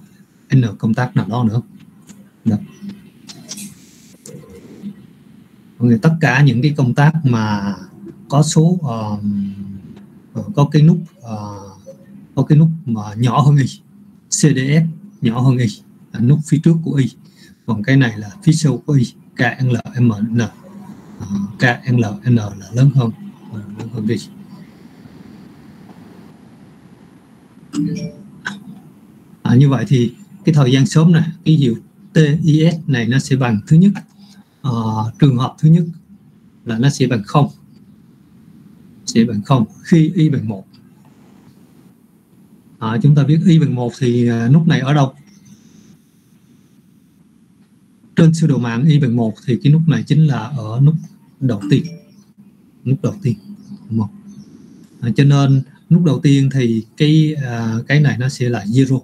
N công tắc nào đó nữa. Đó. Tất cả những cái công tác mà có số có cái nút mà nhỏ hơn y, CDF nhỏ hơn y, là nút phía trước của y, còn cái này là phía sau của y, KNLMN, KNLN là lớn hơn y. Như vậy thì cái thời gian sớm này, cái hiệu TIS này nó sẽ bằng thứ nhất, trường hợp thứ nhất là nó sẽ bằng 0, khi y bằng 1. Chúng ta biết y bằng 1 thì nút này ở đâu? Trên sơ đồ mạng y bằng 1 thì cái nút này chính là ở nút đầu tiên, đúng không? Cho nên nút đầu tiên thì cái này nó sẽ là 0.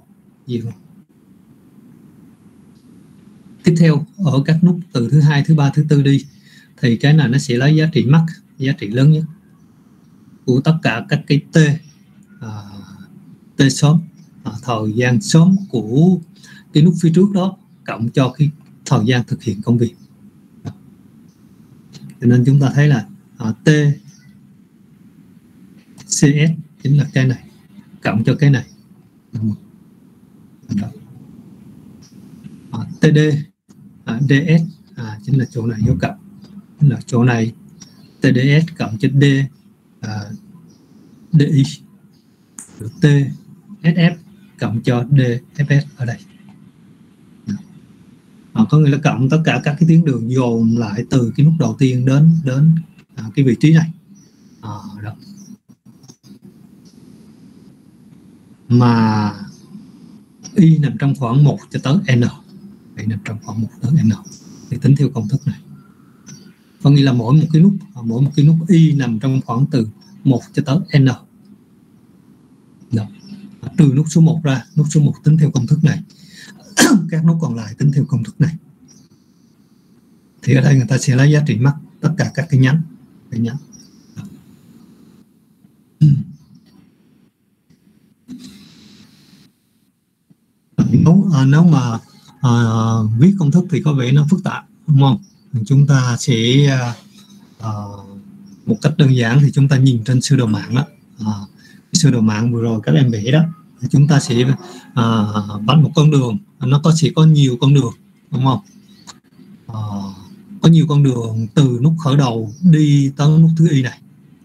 Tiếp theo ở các nút từ thứ hai, thứ ba, thứ tư đi thì cái này nó sẽ lấy giá trị max, giá trị lớn nhất của tất cả các cái T sớm, thời gian sớm của cái nút phía trước đó cộng cho cái thời gian thực hiện công việc. Cho nên chúng ta thấy là TCS chính là cái này cộng cho cái này. TD DS chính là chỗ này dấu cộng, chính là chỗ này TDS cộng cho DI, rồi TSF cộng cho DFS ở đây. Có nghĩa là cộng tất cả các cái tuyến đường dồn lại từ cái nút đầu tiên đến cái vị trí này. Đó. Mà y nằm trong khoảng 1 cho tới n, y nằm trong khoảng 1 tới n thì tính theo công thức này. Có nghĩa là mỗi một cái nút y nằm trong khoảng từ 1 cho tới n. Đó. Trừ nút số 1 ra, nút số 1 tính theo công thức này. Các nút còn lại tính theo công thức này. Thì ở đây người ta sẽ lấy giá trị max tất cả các cái nhánh. Nếu mà viết công thức thì có vẻ nó phức tạp, đúng không? Chúng ta sẽ một cách đơn giản thì chúng ta nhìn trên sơ đồ mạng đó, sơ đồ mạng vừa rồi các em vẽ đó, chúng ta sẽ vạch một con đường, nó sẽ có nhiều con đường, đúng không? Có nhiều con đường từ nút khởi đầu đi tới nút thứ y này.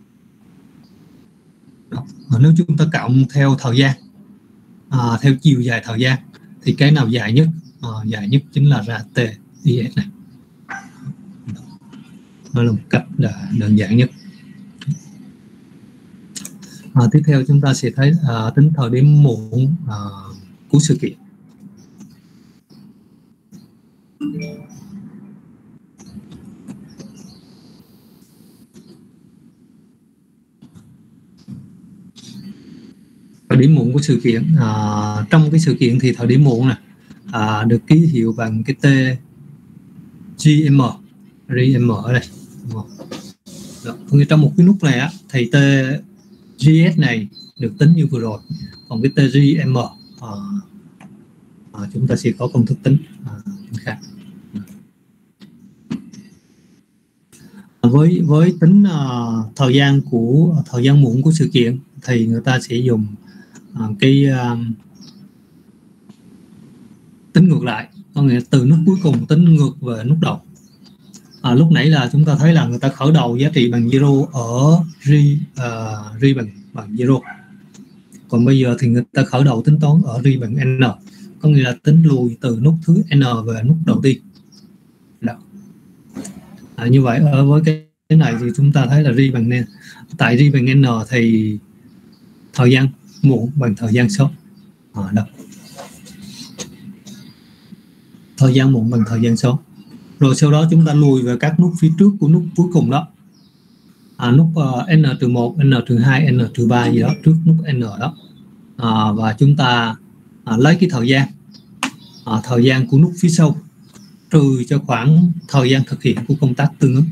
Nếu chúng ta cộng theo thời gian, theo chiều dài thời gian thì cái nào dài nhất? Dài nhất chính là ra TIS này. Đó là một cách đơn giản nhất. Tiếp theo chúng ta sẽ thấy tính thời điểm muộn của sự kiện. Thời điểm muộn của sự kiện, trong cái sự kiện thì thời điểm muộn này được ký hiệu bằng cái GM ở đây. Đó, trong một cái nút này thì TGS này được tính như vừa rồi, còn cái TGM chúng ta sẽ có công thức tính khác. Với tính thời gian muộn của sự kiện thì người ta sẽ dùng cái tính ngược lại, có nghĩa từ nút cuối cùng tính ngược về nút đầu. Lúc nãy là chúng ta thấy là người ta khởi đầu giá trị bằng 0 ở R bằng 0, còn bây giờ thì người ta khởi đầu tính toán ở R bằng N, có nghĩa là tính lùi từ nút thứ N về nút đầu tiên. Đó. Như vậy với cái này thì chúng ta thấy là R bằng N, tại R bằng N thì thời gian muộn bằng thời gian sớm. Đó. Thời gian muộn bằng thời gian sớm. Rồi sau đó chúng ta lùi về các nút phía trước của nút cuối cùng đó. Nút N-1, N-2, N-3 gì đó trước nút N đó. Và chúng ta lấy cái thời gian của nút phía sau trừ cho khoảng thời gian thực hiện của công tác tương ứng.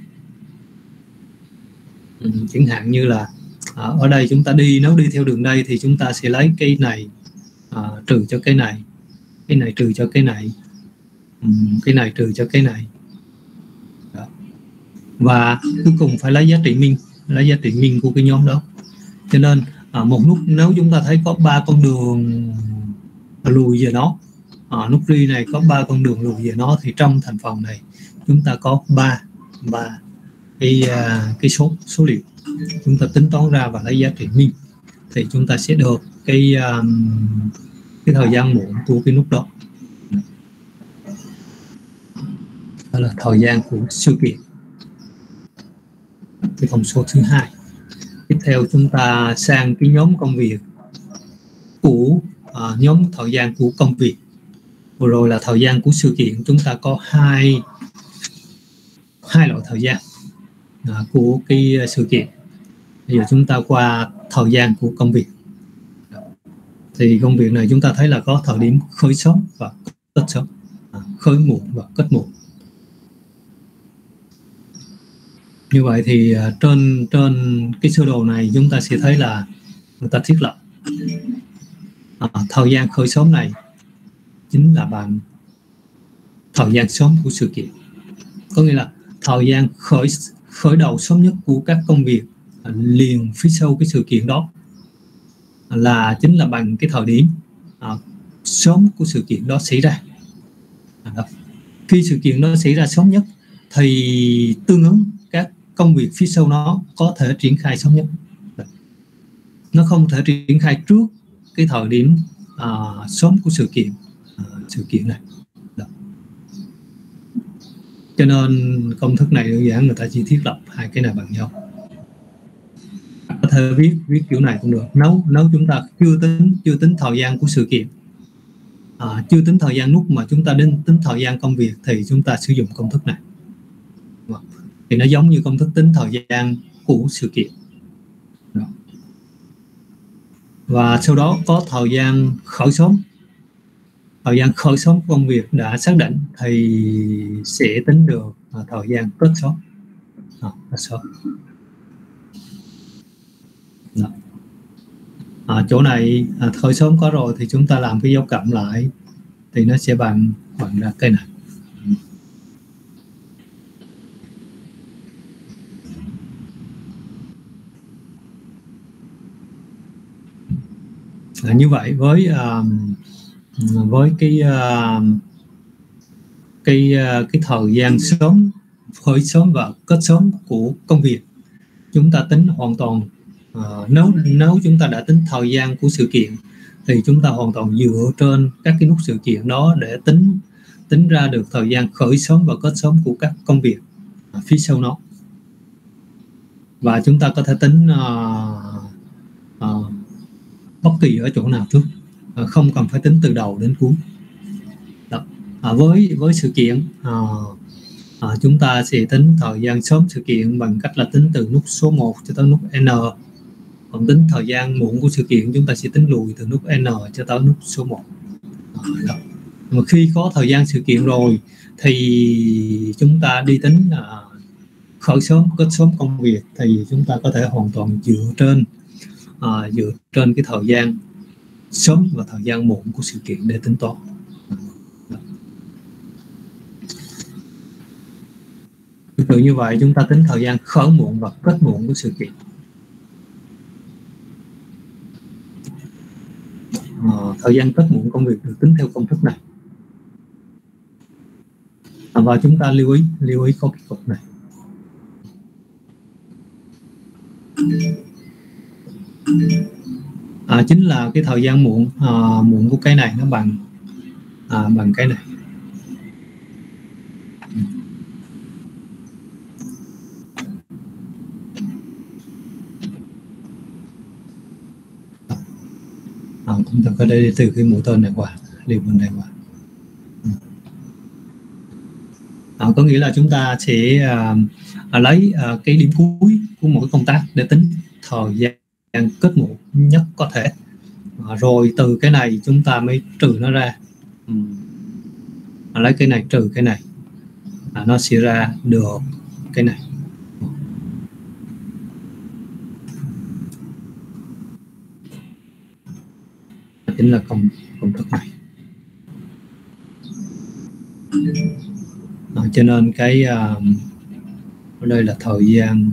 Chẳng hạn như là ở đây chúng ta nếu đi theo đường đây thì chúng ta sẽ lấy cái này trừ cho cái này trừ cho cái này, cái này trừ cho cái này. Đó. và cuối cùng phải lấy giá trị min của cái nhóm đó. Cho nên một nút, nếu chúng ta thấy có 3 con đường lùi về nó, nút ri này có 3 con đường lùi về nó, thì trong thành phần này chúng ta có 3 cái số liệu chúng ta tính toán ra và lấy giá trị min, thì chúng ta sẽ được cái thời gian muộn của cái nút đó. Đó là thời gian của sự kiện, cái thông số thứ hai. Tiếp theo chúng ta sang cái nhóm công việc của nhóm thời gian của công việc. Vừa rồi là thời gian của sự kiện, chúng ta có hai loại thời gian của cái sự kiện. Bây giờ chúng ta qua thời gian của công việc. Thì công việc này chúng ta thấy là có thời điểm khởi sớm và kết sớm, khởi muộn và kết muộn. Như vậy thì trên cái sơ đồ này chúng ta sẽ thấy là người ta thiết lập thời gian khởi sớm này chính là bằng thời gian sớm của sự kiện. Có nghĩa là thời gian khởi đầu sớm nhất của các công việc liền phía sau cái sự kiện đó chính là bằng cái thời điểm sớm của sự kiện đó xảy ra. Khi sự kiện đó xảy ra sớm nhất thì tương ứng các công việc phía sau nó có thể triển khai sớm nhất. Nó không thể triển khai trước cái thời điểm sớm của sự kiện này. Cho nên công thức này đơn giản người ta chỉ thiết lập hai cái này bằng nhau. Có thể viết kiểu này cũng được. Nếu chúng ta chưa tính thời gian của sự kiện, chưa tính thời gian nút mà chúng ta tính thời gian công việc, thì chúng ta sử dụng công thức này. Thì nó giống như công thức tính thời gian của sự kiện. Và sau đó có thời gian khởi sớm. Thời gian khởi sớm công việc đã xác định thì sẽ tính được thời gian kết sớm. Chỗ này khởi sớm có rồi thì chúng ta làm cái dấu cộng lại thì nó sẽ bằng ra cái này. Như vậy với cái thời gian sớm, khởi sớm và kết sớm của công việc, chúng ta tính hoàn toàn nếu chúng ta đã tính thời gian của sự kiện thì chúng ta hoàn toàn dựa trên các cái nút sự kiện đó để tính ra được thời gian khởi sớm và kết sớm của các công việc phía sau nó. Và chúng ta có thể tính bất kỳ ở chỗ nào trước, không cần phải tính từ đầu đến cuối. Với sự kiện chúng ta sẽ tính thời gian sớm sự kiện bằng cách là tính từ nút số 1 cho tới nút N. Còn tính thời gian muộn của sự kiện chúng ta sẽ tính lùi từ nút N cho tới nút số 1. Mà khi có thời gian sự kiện rồi thì chúng ta đi tính khởi sớm kết sớm công việc, thì chúng ta có thể hoàn toàn dựa trên cái thời gian sớm và thời gian muộn của sự kiện để tính toán. Tương tự như vậy, chúng ta tính thời gian khởi muộn và kết muộn của sự kiện. Thời gian kết muộn công việc được tính theo công thức này. Và chúng ta lưu ý có cái cột này. Chính là cái thời gian muộn của cái này nó bằng cái này. Chúng ta có thể đi từ cái mũi tên này qua, liều bên này qua. Có nghĩa là chúng ta sẽ lấy cái điểm cuối của mỗi công tác để tính thời gian kết muộn nhất có thể. Rồi từ cái này chúng ta mới trừ nó ra. Lấy cái này trừ cái này, nó sẽ ra được cái này. Chính là công thức này. Cho nên Ở đây là thời gian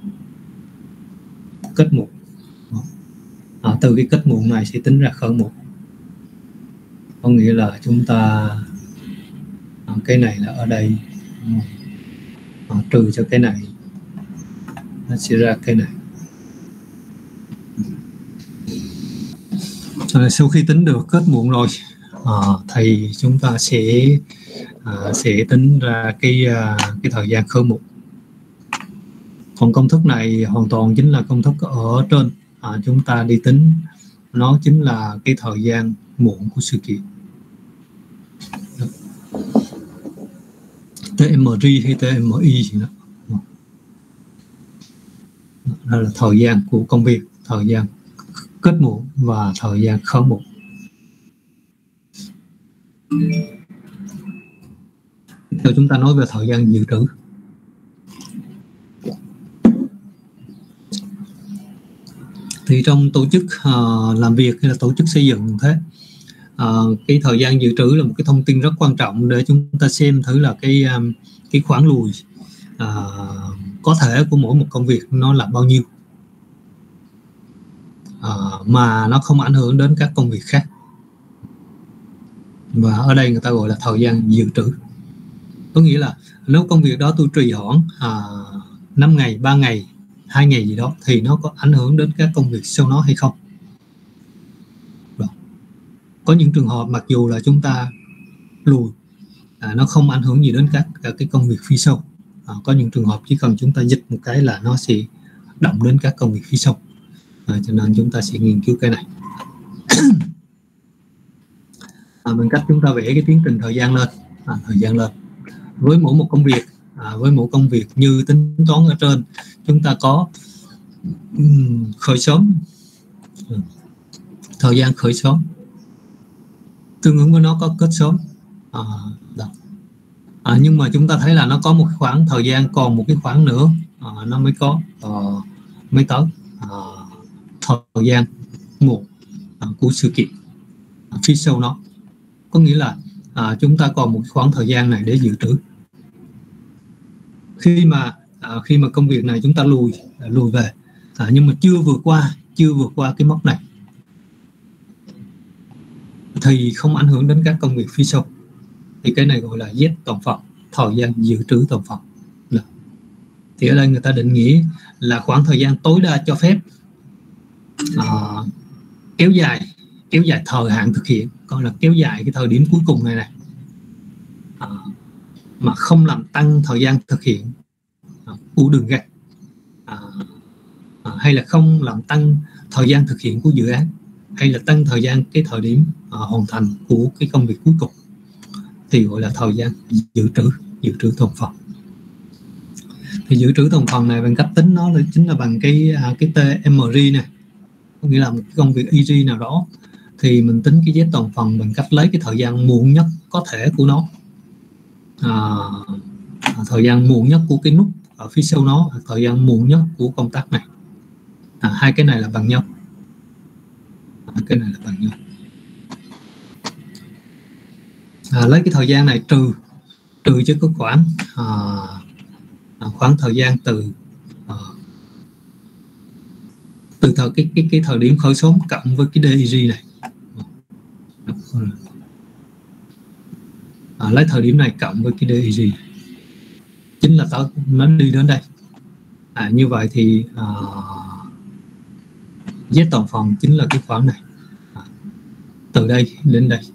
kết mục. Từ cái kết mục này sẽ tính ra khởi mục, có nghĩa là chúng ta cái này là ở đây trừ cho cái này, nó sẽ ra cái này. Sau khi tính được kết muộn rồi thì chúng ta sẽ tính ra cái thời gian khởi mục. Còn công thức này hoàn toàn chính là công thức ở trên, chúng ta đi tính, nó chính là cái thời gian muộn của sự kiện. TMR hay TMI gì đó. Đó là thời gian của công việc, thời gian kết muộn và thời gian khởi mục. Giờ chúng ta nói về thời gian dự trữ. Thì trong tổ chức làm việc hay là tổ chức xây dựng thế, cái thời gian dự trữ là một cái thông tin rất quan trọng để chúng ta xem thử là cái khoản lùi có thể của mỗi một công việc nó là bao nhiêu, mà nó không ảnh hưởng đến các công việc khác. Và ở đây người ta gọi là thời gian dự trữ. Có nghĩa là nếu công việc đó tôi trì hoãn 5 ngày, 3 ngày, 2 ngày gì đó thì nó có ảnh hưởng đến các công việc sau nó hay không. Có những trường hợp mặc dù là chúng ta lùi nó không ảnh hưởng gì đến các cái công việc phía sau. Có những trường hợp chỉ cần chúng ta dịch một cái là nó sẽ động đến các công việc phía sau. Cho nên chúng ta sẽ nghiên cứu cái này. Bằng cách chúng ta vẽ cái tiến trình thời gian lên, với mỗi một công việc như tính toán ở trên, chúng ta có khởi xướng, thời gian khởi xướng tương ứng với nó có kết sớm. Nhưng mà chúng ta thấy là nó có một khoảng thời gian, còn một cái khoảng nữa nó mới tới thời gian một của sự kiện phía sau nó. Có nghĩa là chúng ta còn một khoảng thời gian này để dự trữ. Khi mà công việc này chúng ta lùi về, nhưng mà chưa vượt qua cái mốc này thì không ảnh hưởng đến các công việc phía sau, thì cái này gọi là Z toàn phần, thời gian dự trữ toàn phần. Thì ở đây người ta định nghĩa là khoảng thời gian tối đa cho phép kéo dài thời hạn thực hiện, còn là kéo dài cái thời điểm cuối cùng này mà không làm tăng thời gian thực hiện của đường gạch, hay là không làm tăng thời gian thực hiện của dự án, hay là tăng thời gian cái thời điểm hoàn thành của cái công việc cuối cùng, thì gọi là thời gian dự trữ toàn phần. Thì dự trữ toàn phần này bằng cách tính nó là chính là bằng cái TMR này, có nghĩa là một công việc EG nào đó thì mình tính cái Z toàn phần bằng cách lấy cái thời gian muộn nhất có thể của nó, thời gian muộn nhất của cái nút ở phía sau nó, thời gian muộn nhất của công tác này. Hai cái này là bằng nhau. Lấy cái thời gian này trừ cho cái khoảng thời gian từ cái thời điểm khởi xướng cộng với cái DEG này. Lấy thời điểm này cộng với cái DEG chính là nó đi đến đây. Như vậy thì Z toàn phần chính là cái khoảng này, từ đây đến đây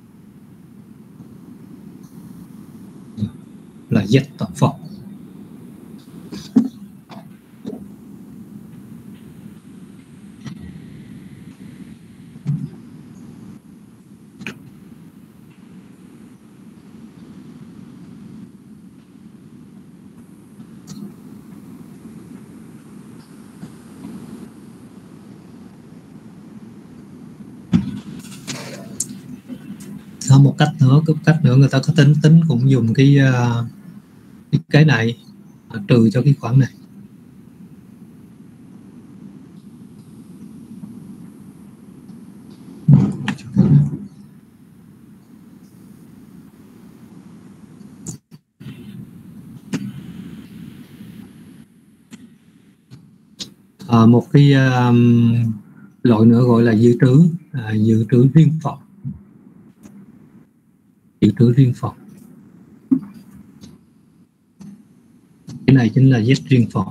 là Z toàn phần. Một cách nữa người ta có tính cũng dùng cái này trừ cho cái khoản này. Một cái loại nữa gọi là dự trữ riêng phòng. Dự trữ riêng phòng, cái này chính là Z riêng phòng.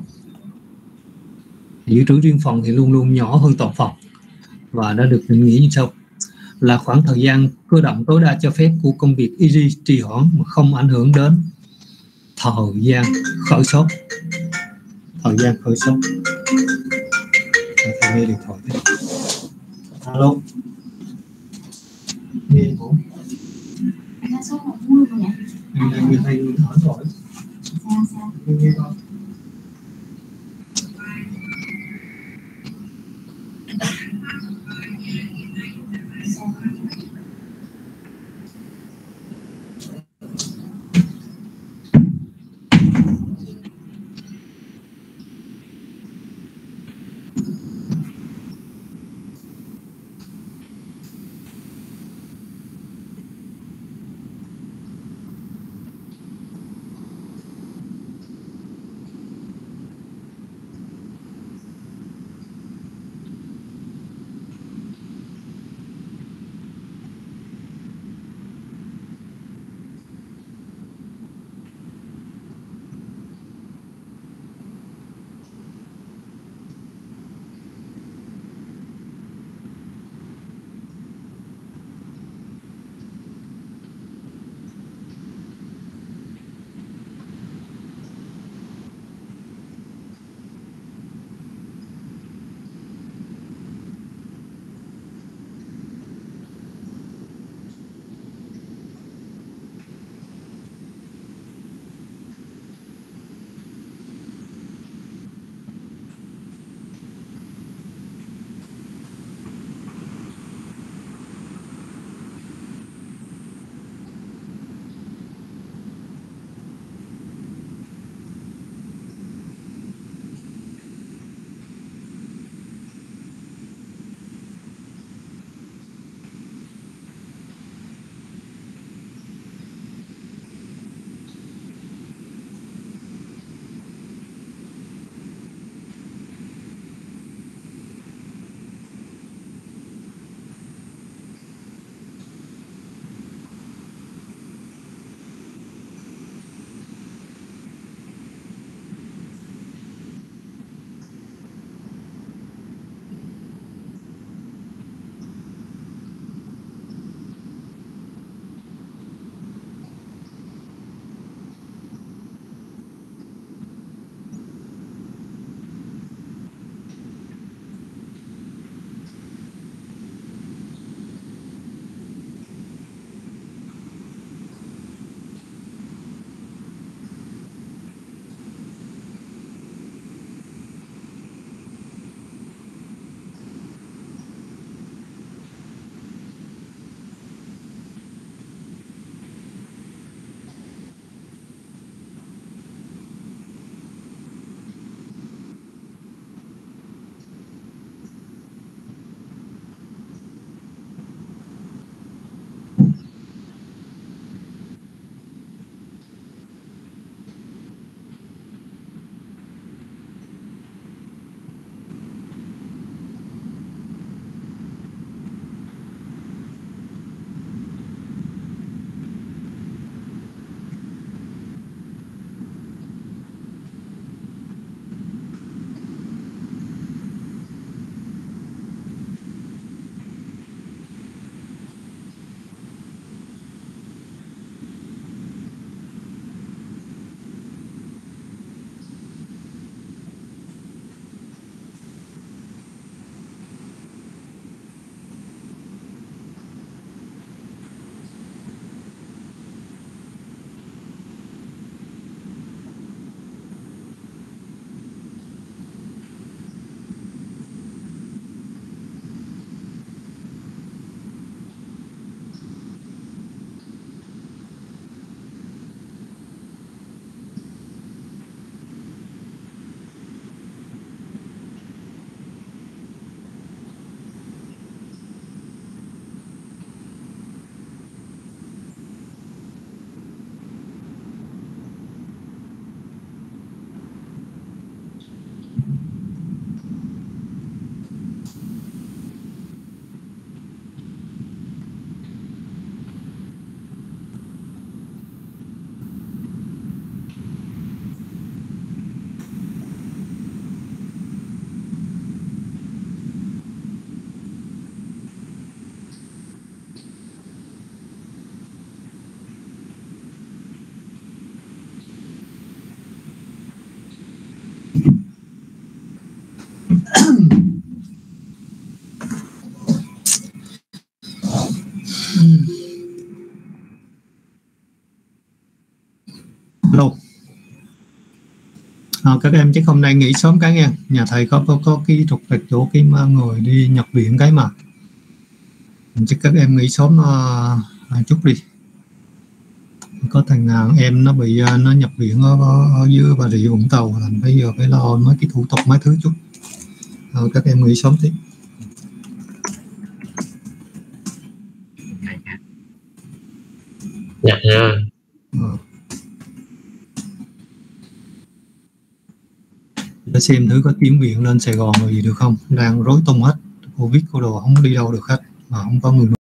Dự trữ riêng phòng thì luôn luôn nhỏ hơn toàn phòng và đã được định nghĩa như sau: là khoảng thời gian cơ động tối đa cho phép của công việc easy trì hoãn mà không ảnh hưởng đến thời gian khởi sốt. Thời gian khởi sốt. Thầy nghe điện thoại. Alo. Nghe cũng. Số 10 rồi nhỉ? Người thầy người thở rồi. Sao? Nghe không? Các em chắc hôm nay nghỉ sớm cái nha, nhà thầy có cái trục trặc chỗ cái người đi nhập viện cái mà chắc các em nghỉ sớm chút đi. Có thằng nào em nó bị nó nhập viện ở dưới Bà Rịa Vũng Tàu, làm bây giờ phải lo mấy cái thủ tục mấy thứ chút. Các em nghỉ sớm tí. Dạ ha. Để xem thử có chuyển viện lên Sài Gòn rồi gì được không, đang rối tung hết, Covid của đồ không đi đâu được hết mà không có người